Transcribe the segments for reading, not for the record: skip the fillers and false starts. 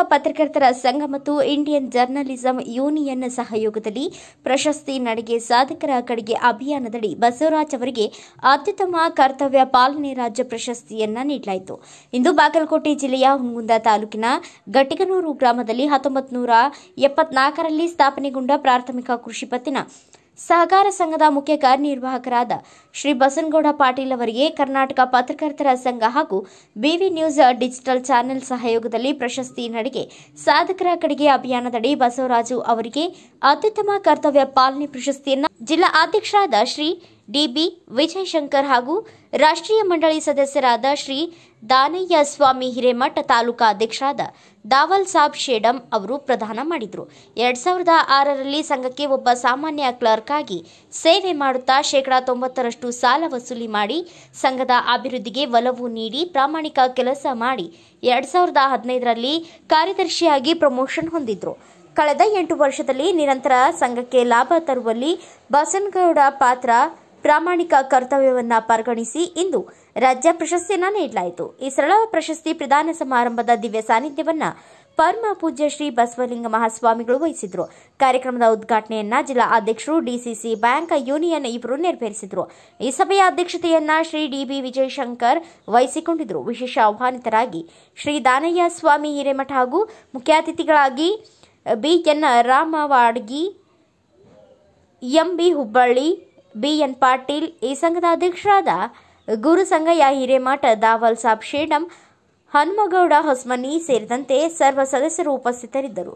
ಪತ್ರಕರ್ತರ ಸಂಘ ಮತ್ತು ಇಂಡಿಯನ್ ಜರ್ನಲಿಸಂ ಯೂನಿಯನ್ ಸಹಯೋಗದಲ್ಲಿ ಪ್ರಶಸ್ತಿ ನಡಿಗೆ ಸಾಧಕರ ಕಡೆಗೆ ಅಭಿಯಾನದಡಿ ಬಸವರಾಜ್ ಅವರಿಗೆ ಅತ್ಯುತ್ತಮ ಕರ್ತವ್ಯ ಪಾಲನೆ ರಾಜ್ಯ ಪ್ರಶಸ್ತಿಯನ್ನು ನೀಡಲಾಯಿತು. ಇಂದು ಬಾಗಲಕೋಟೆ ಜಿಲ್ಲೆಯ ಹುನಗುಂದ ತಾಲೂಕಿನ ಗಟ್ಟಿಗನೂರು ಗ್ರಾಮದಲ್ಲಿ 1974ರಲ್ಲಿ ಸ್ಥಾಪನೆಗೊಂಡ ಪ್ರಾಥಮಿಕ ಕೃಷಿ ಪತ್ತಿನ ಸಹಕಾರ ಸಂಘದ ಮುಖ್ಯ ಕಾರ್ಯನಿರ್ವಾಹಕರಾದ ಶ್ರೀ ಬಸನಗೌಡ ಪಾಟೀಲ್ ಅವರಿಗೆ ಕರ್ನಾಟಕ ಪತ್ರಕರ್ತರ ಸಂಘ ಹಾಗೂ ಬಿವಿ ನ್ಯೂಸ್ ಡಿಜಿಟಲ್ ಚಾನೆಲ್ ಸಹಯೋಗದಲ್ಲಿ ಪ್ರಶಸ್ತಿ ನಡಿಗೆ ಸಾಧಕರ ಕಡೆಗೆ ಅಭಿಯಾನದಡಿ ಬಸವರಾಜು ಅವರಿಗೆ ಅತ್ಯುತ್ತಮ ಕರ್ತವ್ಯ ಪಾಲನೆ ಪ್ರಶಸ್ತಿಯನ್ನು ಜಿಲ್ಲಾ ಅಧ್ಯಕ್ಷರಾದ ಶ್ರೀ ಡಿಬಿ ವಿಜಯಶಂಕರ್ ಹಾಗೂ ರಾಷ್ಟ್ರೀಯ ಮಂಡಳಿ ಸದಸ್ಯರಾದ ಶ್ರೀ ದಾನಯ್ಯ ಸ್ವಾಮಿ ಹಿರೇಮಠ, ತಾಲೂಕಾ ಅಧ್ಯಕ್ಷರಾದ ದಾವಲ್ ಸಾಬ್ ಶೇಡಂ ಅವರು ಪ್ರದಾನ ಮಾಡಿದರು. 2006ರಲ್ಲಿ ಸಂಘಕ್ಕೆ ಒಬ್ಬ ಸಾಮಾನ್ಯ ಕ್ಲರ್ಕ್ ಆಗಿ ಸೇವೆ ಮಾಡುತ್ತಾ 90% ಸಾಲ ವಸೂಲಿ ಮಾಡಿ ಸಂಘದ ಅಭಿವೃದ್ಧಿಗೆ ಒಲವು ನೀಡಿ ಪ್ರಾಮಾಣಿಕ ಕೆಲಸ ಮಾಡಿ 2015ರಲ್ಲಿ ಕಾರ್ಯದರ್ಶಿಯಾಗಿ ಪ್ರಮೋಷನ್ ಹೊಂದಿದ್ರು. ಕಳೆದ 8 ವರ್ಷದಲ್ಲಿ ನಿರಂತರ ಸಂಘಕ್ಕೆ ಲಾಭ ತರುವಲ್ಲಿ ಬಸನಗೌಡ ಪಾತ್ರ ಪ್ರಾಮಾಣಿಕ ಕರ್ತವ್ಯವನ್ನು ಪರಿಗಣಿಸಿ ಇಂದು ರಾಜ್ಯ ಪ್ರಶಸ್ತಿಯನ್ನು ನೀಡಲಾಯಿತು. ಈ ಸರಳ ಪ್ರಶಸ್ತಿ ಪ್ರದಾನ ಸಮಾರಂಭದ ದಿವ್ಯ ಸಾನ್ನಿಧ್ಯವನ್ನು ಪರಮ ಪೂಜ್ಯ ಶ್ರೀ ಬಸವಲಿಂಗ ಮಹಾಸ್ವಾಮಿಗಳು ವಹಿಸಿದ್ರು. ಕಾರ್ಯಕ್ರಮದ ಉದ್ಘಾಟನೆಯನ್ನ ಜಿಲ್ಲಾ ಅಧ್ಯಕ್ಷರು ಡಿಸಿಸಿ ಬ್ಯಾಂಕ್ ಯೂನಿಯನ್ ಇವರು ನೆರವೇರಿಸಿದರು. ಈ ಸಭೆಯ ಅಧ್ಯಕ್ಷತೆಯನ್ನ ಶ್ರೀ ಡಿಬಿ ವಿಜಯಶಂಕರ್ ವಹಿಸಿಕೊಂಡಿದ್ದರು. ವಿಶೇಷ ಆಹ್ವಾನಿತರಾಗಿ ಶ್ರೀ ದಾನಯ್ಯ ಸ್ವಾಮಿ ಹಿರೇಮಠ ಹಾಗೂ ಮುಖ್ಯ ಅತಿಥಿಗಳಾಗಿ BN Ramawadgi, MB Hubballi, BN Patil, ಈ ಸಂಘದ ಅಧ್ಯಕ್ಷರಾದ ಗುರುಸಂಗಯ್ಯ ಹಿರೇಮಠ, ದಾವಲ್ ಸಾಬ್ ಶೇಡಂ, ಹನುಮಗೌಡ ಹೊಸಮನಿ ಸೇರಿದಂತೆ ಸರ್ವ ಸದಸ್ಯರು ಉಪಸ್ಥಿತರಿದ್ದರು.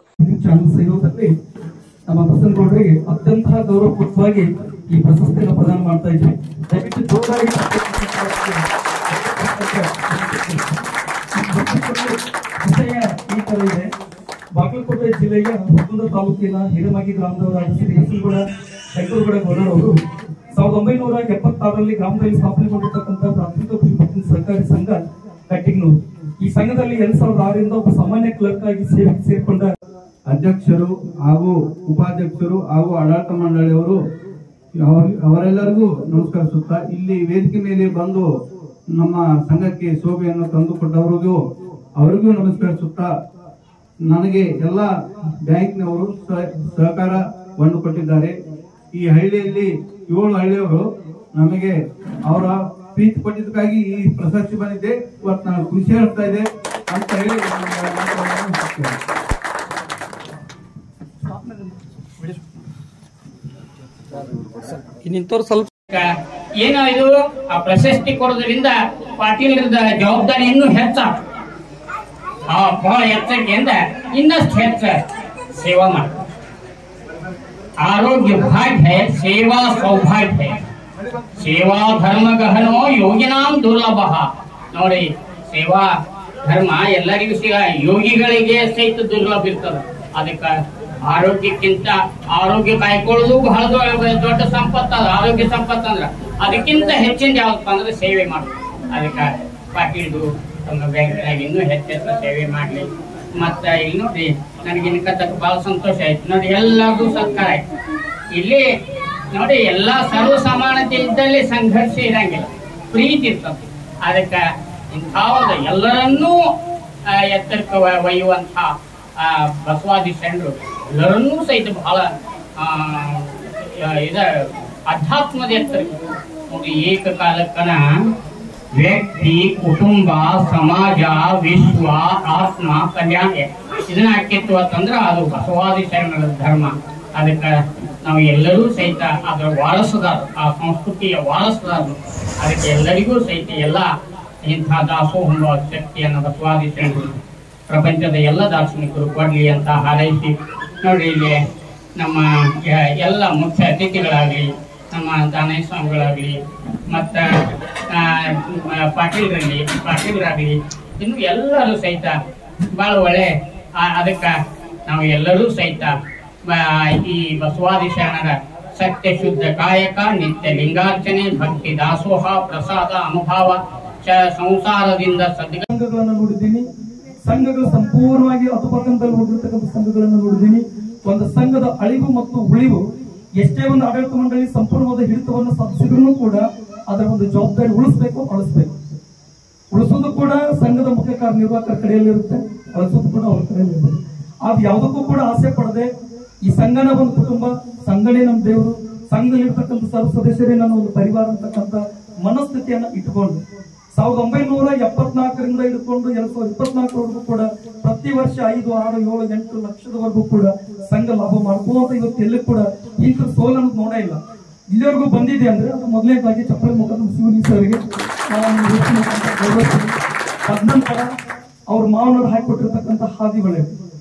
ನಮ್ಮ ಬಸನಗೌಡರಿಗೆ ಅತ್ಯಂತ ಗೌರವಪೂರ್ವಕವಾಗಿ ಈ ಪ್ರಶಸ್ತಿಯನ್ನು ಪ್ರದಾನ ಮಾಡ್ತಾ ಇದ್ದೀವಿ. ಈ ತರ ಇದೆ. ಬಾಗಲಕೋಟೆ ಜಿಲ್ಲೆಯ ಹುನಗುಂದ ತಾಲೂಕಿನ ಹಿರೇಮಗಿ ಗ್ರಾಮದವರಾದ ಶ್ರೀ ಬಸನಗೌಡ ಶಂಕರಗೌಡ ಗೌಡರವರು 1976ರಲ್ಲಿ ಗ್ರಾಮದಲ್ಲಿ ಸ್ಥಾಪನೆಗೊಂಡಿರ್ತಕ್ಕಂಥ ಪ್ರಾಥಮಿಕ ಕೃಷಿ ಪತ್ತಿನ ಸಹಕಾರಿ ಸಂಘ ಗಟ್ಟಿಗನೂರು. ಈ ಸಂಘದಲ್ಲಿ 2006ರಿಂದ ಒಬ್ಬ ಸಾಮಾನ್ಯ ಕ್ಲರ್ಕ್ ಆಗಿ ಸೇರಿಕೊಂಡ ಅಧ್ಯಕ್ಷರು ಹಾಗೂ ಉಪಾಧ್ಯಕ್ಷರು ಹಾಗೂ ಆಡಳಿತ ಮಂಡಳಿಯವರು ಅವರೆಲ್ಲರಿಗೂ ನಮಸ್ಕರಿಸುತ್ತಾ, ಇಲ್ಲಿ ವೇದಿಕೆ ಮೇಲೆ ಬಂದು ನಮ್ಮ ಸಂಘಕ್ಕೆ ಶೋಭೆಯನ್ನು ತಂದುಕೊಟ್ಟವರಿಗೂ ಅವರಿಗೂ ನಮಸ್ಕರಿಸುತ್ತಾ, ನನಗೆ ಎಲ್ಲ ಬ್ಯಾಂಕ್ನವರು ಸಹಕಾರವನ್ನು ಕೊಟ್ಟಿದ್ದಾರೆ. ಈ ಹಳ್ಳಿಯಲ್ಲಿ 7 ಹಳ್ಳಿಯವರು ನಮಗೆ ಅವರ ಪ್ರೀತಿ ಕೊಟ್ಟಿದ್ದಕ್ಕಾಗಿ ಈ ಪ್ರಶಸ್ತಿ ಬಂದಿದೆ. ಇವತ್ತು ನಾನು ಖುಷಿ ಆಗ್ತಾ ಇದೆ ಅಂತ ಹೇಳಿ ಸ್ವಲ್ಪ ಏನೋ ಇದು ಆ ಪ್ರಶಸ್ತಿ ಕೊಡೋದ್ರಿಂದ ಪಾಟೀಲರದ ಜವಾಬ್ದಾರಿ ಇನ್ನೂ ಹೆಚ್ಚಾಗ ಬಹಳ ಎಚ್ಚರಿಕೆಯಿಂದ ಇನ್ನಷ್ಟು ಹೆಚ್ಚ ಸೇವಾ ಮಾಡ. ಆರೋಗ್ಯ ಭಾಗ್ಯ ಸೇವಾ ಸೌಭಾಗ್ಯ, ಸೇವಾ ಧರ್ಮ ಗಹನೋ ಯೋಗಿನಾಂ ದುರ್ಲಭ. ನೋಡಿ, ಸೇವಾ ಧರ್ಮ ಎಲ್ಲರಿಗೂ ಯೋಗಿಗಳಿಗೆ ಸಹಿತ ದುರ್ಲಭ ಇರ್ತದ. ಅದಕ್ಕೆ ಆರೋಗ್ಯಕ್ಕಿಂತ ಆರೋಗ್ಯ ಕಾಯ್ಕೊಳ್ಳೋದು ಬಹಳ ದೊಡ್ಡ ಸಂಪತ್ತು. ಅದು ಆರೋಗ್ಯ ಸಂಪತ್ತು ಅಂದ್ರ ಅದಕ್ಕಿಂತ ಹೆಚ್ಚಿನ ಯಾವತ್ತಪ್ಪ ಅಂದ್ರೆ ಸೇವೆ ಮಾಡೋದು. ಅದಕ್ಕೆ ಪಾಟೀಲ್ದು ತಮ್ಮ ಬ್ಯಾಂಕ್ನಾಗ ಇನ್ನೂ ಹೆಚ್ಚೆಚ್ಚು ಸೇವೆ ಮಾಡ್ಲಿ. ಮತ್ತ ಇಲ್ಲಿ ನೋಡಿ, ನನಗೆ ಇನ್ಕತ್ತಕ್ಕ ಬಹಳ ಸಂತೋಷ ಆಯ್ತು. ನೋಡಿ, ಎಲ್ಲರಿಗೂ ಸತ್ಕಾರ ಆಯ್ತು. ಇಲ್ಲಿ ನೋಡಿ, ಎಲ್ಲಾ ಸರ್ವ ಸಮಾನತೆ ಇದ್ದಲ್ಲಿ ಸಂಘರ್ಷ ಇರಂಗಿಲ್ಲ, ಪ್ರೀತಿ ಇರ್ತದೆ. ಅದಕ್ಕೆ ಇಂಥ ಒಂದು ಎಲ್ಲರನ್ನೂ ಎತ್ತರಕ್ಕೆ ಒಯ್ಯುವಂಥ ಬಸವಾದಿ ಶರಣರು ಎಲ್ಲರನ್ನೂ ಸಹಿತ ಬಹಳ ಅಧ್ಯಾತ್ಮದ ಎತ್ತರಕ್ಕೆ ನೋಡಿ. ಏಕಕಾಲಕ್ಕನ ವ್ಯಕ್ತಿ, ಕುಟುಂಬ, ಸಮಾಜ, ವಿಶ್ವ, ಆತ್ಮ, ಕಲ್ಯಾಣ ಇದನ್ನ ಹಾಕಿತ್ತು ಅಂತಂದ್ರೆ ಅದು ಬಸವಾದಿ ಶರಣರ ಧರ್ಮ. ಅದಕ್ಕೆ ನಾವು ಎಲ್ಲರೂ ಸಹಿತ ಅದರ ವಾರಸುದಾರ, ಆ ಸಂಸ್ಕೃತಿಯ ವಾರಸುದಾರರು. ಅದಕ್ಕೆ ಎಲ್ಲರಿಗೂ ಸಹಿತ ಎಲ್ಲ ಇಂಥ ದಾಸೋಹ ಶಕ್ತಿಯನ್ನು ಬಸವಾದಿ ಶರಣರು ಪ್ರಪಂಚದ ಎಲ್ಲ ದಾರ್ಶನಿಕರು ಕೊಡ್ಲಿ ಅಂತ ಹಾರೈಸಿ, ನೋಡಿ ಇಲ್ಲಿ ನಮ್ಮ ಎಲ್ಲ ಮುಖ್ಯ ಅತಿಥಿಗಳಾಗಲಿ, ನಮ್ಮ ದಾನಯ್ಯ ಸ್ವಾಮಿಗಳಾಗಲಿ, ಮತ್ತು ಪಾಟೀಲರಾಗಲಿ, ಇನ್ನು ಎಲ್ಲರೂ ಸಹಿತ ಭಾಳ ಒಳ್ಳೆ. ಅದಕ್ಕೆ ನಾವು ಎಲ್ಲರೂ ಸಹಿತ ಈ ಬಸವಾದಿ ಶರಣರ ಸತ್ಯ ಶುದ್ಧ ಕಾಯಕ, ನಿತ್ಯ ಲಿಂಗಾರ್ಚನೆ, ಭಕ್ತಿ ದಾಸೋಹ, ಪ್ರಸಾದ ಅನುಭವ ಸಂಸಾರದಿಂದ ಸಂಘಗಳನ್ನು ನೋಡಿದ್ದೀನಿ. ಸಂಘಗಳು ಸಂಪೂರ್ಣವಾಗಿ ಅಧಪತನದಲ್ಲಿ ಹೋಗಿರ್ತಕ್ಕಂಥ ಸಂಘಗಳನ್ನು ನೋಡಿದ್ದೀನಿ. ಒಂದು ಸಂಘದ ಅಳಿವು ಮತ್ತು ಉಳಿವು ಎಷ್ಟೇ ಒಂದು ಆಡಳಿತ ಮಂಡಳಿ ಸಂಪೂರ್ಣವಾದ ಹಿಡಿತವನ್ನು ಸಾಧಿಸಿದ್ರು ಕೂಡ ಅದರ ಒಂದು ಜವಾಬ್ದಾರಿ ಉಳಿಸಬೇಕು. ಉಳಿಸೋದು ಕೂಡ ಸಂಘದ ಮುಖ್ಯ ಕಾರ್ಯನಿರ್ವಾಹಕರ ಕಡೆಯಲ್ಲಿರುತ್ತೆ. ಕಳಿಸೋದು ಕೂಡ ಅವ್ರ ಕೈಯಲ್ಲಿ ಇರ್ತದೆ. ಅದು ಯಾವುದಕ್ಕೂ ಕೂಡ ಆಸೆ ಪಡದೆ ಈ ಸಂಘನ ಒಂದು ಕುಟುಂಬ, ಸಂಘನೇ ನಮ್ಮ ದೇವರು, ಸಂಘದಲ್ಲಿರ್ತಕ್ಕಂಥ ಸರ್ವ ಸದಸ್ಯರೇ ನನ್ನ ಒಂದು ಪರಿವಾರ ಅಂತಕ್ಕಂಥ ಮನಸ್ಥಿತಿಯನ್ನ ಇಟ್ಕೊಂಡು 1974ರಿಂದ ಹಿಡ್ಕೊಂಡು 2024ವರೆಗೂ ಕೂಡ ಪ್ರತಿ ವರ್ಷ 5, 6, 7, 8 ಲಕ್ಷದವರೆಗೂ ಕೂಡ ಸಂಘ ಲಾಭ ಮಾಡ್ಕೋತ ಇವತ್ತು ಎಲ್ಲಿ ಕೂಡ ಇಂಥ ಸೋಲನ್ನು ನೋಡೇ ಇಲ್ಲ. ಇಲ್ಲಿವರೆಗೂ ಬಂದಿದೆ ಅಂದ್ರೆ ಅದು ಮೊದಲನೇದಾಗಿ ಚಪ್ಪಲಿ ಮುಖದ ಶಿವನಿ ಸರ್ಗೆ ತದನಂತರ ಅವ್ರ ಮಾವನವರು ಹಾಕಿಕೊಟ್ಟಿರ್ತಕ್ಕಂಥ ಹಾದಿಗಳೇ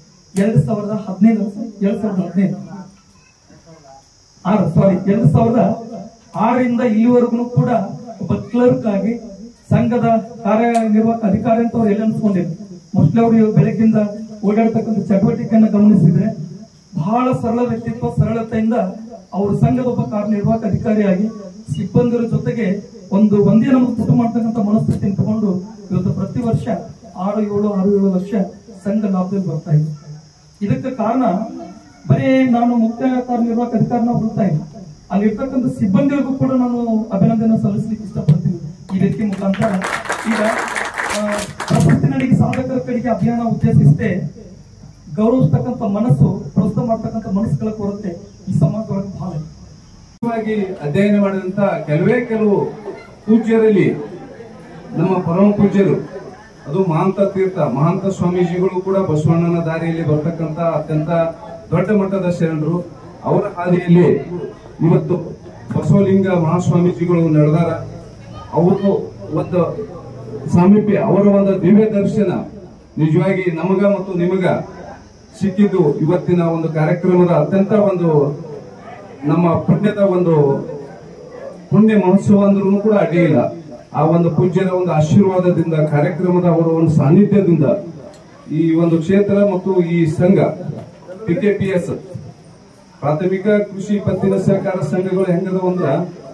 2006ರಿಂದ ಇಲ್ಲಿವರೆಗೂ ಕೂಡ ಒಬ್ಬ ಕ್ಲರ್ಕ್ ಆಗಿ ಸಂಘದ ಕಾರ್ಯನಿರ್ವಾಹಕ ಅಧಿಕಾರಿ ಅಂತ ಅವ್ರು ಎಲ್ಲಿ ಅನ್ಸ್ಕೊಂಡಿದ್ರು. ಮೋಸ್ಟ್ಲಿ ಅವರು ಬೆಳಗ್ಗಿಂದ ಓಡಾಡ್ತಕ್ಕಂಥ ಚಟುವಟಿಕೆಯನ್ನು ಗಮನಿಸಿದ್ರೆ ಬಹಳ ಸರಳ ವ್ಯಕ್ತಿತ್ವ, ಸರಳತೆಯಿಂದ ಅವರು ಸಂಘದ ಒಬ್ಬ ಕಾರ್ಯನಿರ್ವಾಹಕ ಅಧಿಕಾರಿಯಾಗಿ ಸಿಬ್ಬಂದಿರ ಜೊತೆಗೆ ಒಂದೇ ನಮಗೆ ಕುಟುಂಬ ಮಾಡ್ತಕ್ಕಂಥ ಮನಸ್ಥಿತಿಯನ್ನು ತಗೊಂಡು ಇವತ್ತು ಪ್ರತಿ ವರ್ಷ 6-7 ಲಕ್ಷ ಸಂಘ ಲಾಭದಲ್ಲಿ ಬರ್ತಾ ಇದೆ. ಇದಕ್ಕೆ ಕಾರಣ ಬರೀ ನಾನು ಮುಖ್ಯ ಕಾರ್ಯನಿರ್ವಾಹಕ ಅಧಿಕಾರಿನ ಹೊರತಾ ಇಲ್ಲ, ಅಲ್ಲಿರ್ತಕ್ಕಂಥ ಸಿಬ್ಬಂದಿಗಳಿಗೂ ಕೂಡ ನಾನು ಅಭಿನಂದನೆ ಸಲ್ಲಿಸಲಿಕ್ಕೆ ಇಷ್ಟಪಡ್ತೀನಿ. ಈ ವ್ಯಕ್ತಿ ಮುಖಾಂತರ ಈಗ ಪ್ರಶಸ್ತಿ ನಡಿಗೆ ಸಾಧಕರ ಕಡೆಗೆ ಅಭಿಯಾನ ಉದ್ದೇಶಿಸದೆ ಗೌರವಿಸ್ತಕ್ಕಂಥ ಮನಸ್ಸು, ಪ್ರೋತ್ಸಾಹ ಮಾಡ್ತಕ್ಕಂಥ ಮನಸ್ಸುಗಳ ಕೊರತೆ ಈ ಸಮಾಜದೊಳಗೆ ಬಹಳ ಅಧ್ಯಯನ ಮಾಡಿದಂತ ಕೆಲವು ಪೂಜ್ಯರಲ್ಲಿ ನಮ್ಮ ಪರಮ ಪೂಜ್ಯರು, ಅದು ಮಹಾಂತ ತೀರ್ಥ ಮಹಾಂತ ಸ್ವಾಮೀಜಿಗಳು ಕೂಡ ಬಸವಣ್ಣನ ದಾರಿಯಲ್ಲಿ ಬರ್ತಕ್ಕಂತ ಅತ್ಯಂತ ದೊಡ್ಡ ಮಟ್ಟದ ಶರಣರು. ಅವರ ಹಾದಿಯಲ್ಲಿ ಇವತ್ತು ಬಸವಲಿಂಗ ಮಹಾಸ್ವಾಮೀಜಿಗಳು ನಡೆದಾರ. ಅವರು ಒಂದು ಸಾಮೀಪ್ಯ, ಅವರ ಒಂದು ದಿವ್ಯ ದರ್ಶನ ನಿಜವಾಗಿ ನಮಗ ಮತ್ತು ನಿಮಗ ಸಿಕ್ಕಿದ್ದು ಇವತ್ತಿನ ಒಂದು ಕಾರ್ಯಕ್ರಮದ ಅತ್ಯಂತ ಒಂದು ನಮ್ಮ ಪುಣ್ಯದ ಒಂದು ಪುಣ್ಯ ಮಹೋತ್ಸವ ಅಂದ್ರೂ ಕೂಡ ಅಡ್ಡಿಯಿಲ್ಲ. ಆ ಒಂದು ಪೂಜ್ಯರ ಒಂದು ಆಶೀರ್ವಾದದಿಂದ, ಕಾರ್ಯಕ್ರಮದ ಅವರ ಒಂದು ಸಾನ್ನಿಧ್ಯದಿಂದ ಈ ಒಂದು ಕ್ಷೇತ್ರ ಮತ್ತು ಈ ಸಂಘ PKPS ಪ್ರಾಥಮಿಕ ಕೃಷಿ ಪತ್ತಿನ ಸಹಕಾರ ಸಂಘಗಳು ಹೆಂಗದವ ಅಂದ್ರ,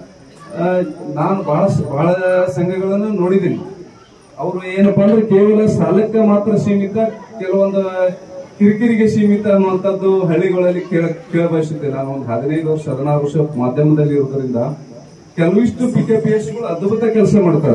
ನಾನು ಬಹಳ ಸಂಘಗಳನ್ನು ನೋಡಿದ್ದೀನಿ. ಅವರು ಏನಪ್ಪಾ ಅಂದ್ರೆ ಕೇವಲ ಸಾಲಕ್ಕೆ ಮಾತ್ರ ಸೀಮಿತ, ಕೆಲವೊಂದು ಕಿರಿಕಿರಿಗೆ ಸೀಮಿತ ಅನ್ನುವಂಥದ್ದು ಹಳ್ಳಿಗಳಲ್ಲಿ ಕೇಳ ಬಯಸುತ್ತೆ. ನಾನು ಒಂದು 16 ವರ್ಷ ಮಾಧ್ಯಮದಲ್ಲಿ ಇರೋದ್ರಿಂದ ಕೆಲವಿಷ್ಟು PKPSಗಳು ಅದ್ಭುತ ಕೆಲಸ ಮಾಡ್ತಾರ.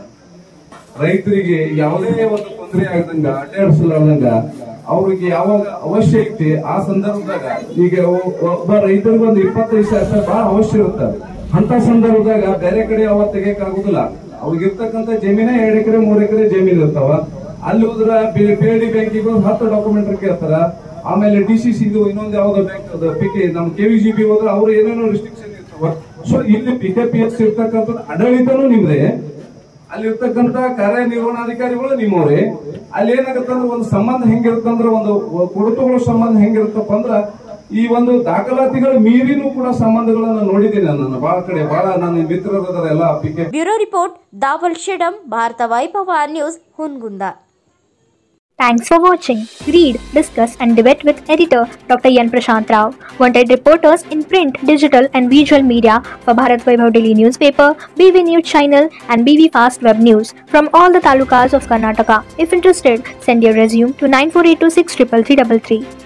ರೈತರಿಗೆ ಯಾವುದೇ ಒಂದು ತೊಂದರೆ ಆಗದಂಗ, ಅಡ್ಡಾಡಿಸಲಾರ್ದಂಗ ಅವ್ರಿಗೆ ಯಾವಾಗ ಅವಶ್ಯ ಐತಿ ಆ ಸಂದರ್ಭದಾಗ, ಈಗ ಒಬ್ಬ ರೈತರಿಗೆ ಒಂದು 25,000 ಬಹಳ ಅವಶ್ಯ ಇರುತ್ತಾರೆ. ಅಂತ ಸಂದರ್ಭದಾಗ ಬೇರೆ ಕಡೆ ಅವ ತೆಗಿಯಕ್ಕಾಗುದಿಲ್ಲ. ಅವ್ರಿಗಿರ್ತಕ್ಕಂಥ ಜಮೀನ 2 ಎಕರೆ 3 ಎಕರೆ ಜಮೀನ್ ಇರ್ತಾವ. ಅಲ್ಲಿ ಹೋದ್ರ PLD ಬ್ಯಾಂಕಿಗೆ 10 ಡಾಕ್ಯುಮೆಂಟ್ ಕೇಳ್ತಾರ. ಆಮೇಲೆ DCC ಇನ್ನೊಂದು ಯಾವ್ದೋ ಬ್ಯಾಂಕ್ ನಮ್ KVGB ಹೋದ್ರೆ ಅವ್ರು ಏನೇನೋ ರಿಸ್ಟ್ರಿಕ್ಷನ್ ಇರ್ತಾವ. ಸೊ ಇಲ್ಲಿ PKPS ಇರ್ತಕ್ಕಂಥ ಆಡಳಿತನೂ ನಿಮ್ದೆ, ಅಲ್ಲಿ ಇರ್ತಕ್ಕಂಥ ಕಾರ್ಯನಿರ್ವಹಣಾಧಿಕಾರಿಗಳು ನಿಮ್ಮವ್ರೆ. ಅಲ್ಲಿ ಏನಾಗತ್ತಂದ್ರೆ ಒಂದು ಸಂಬಂಧ ಹೆಂಗಿರುತ್ತಂದ್ರೆ, ಒಂದು ಕುಟುಂಬಗಳ ಸಂಬಂಧ ಹೆಂಗಿರುತ್ತಪ್ಪ ಅಂದ್ರ, ಈ ಒಂದು ದಾಖಲಾತಿಗಳ ಮೀರಿನೂ ಕೂಡ ಸಂಬಂಧಗಳನ್ನ ನೋಡಿದ್ದೀನಿ ನಾನು ಬಹಳ ಕಡೆ. ಬಹಳ ನನ್ನ ಮಿತ್ರರದಾರ ಎಲ್ಲ PK. Bureau report Dawal Shedam, Bharat Vaibhav news, Hungund. Thanks for watching. Read, discuss and debate with editor Dr. Yan Prashant Rao. Wanted reporters in print, digital and visual media for Bharat Vaibhav Daily Newspaper, BV News Channel and BV Fast Web News from all the talukas of Karnataka. If interested, send your resume to 9482633333.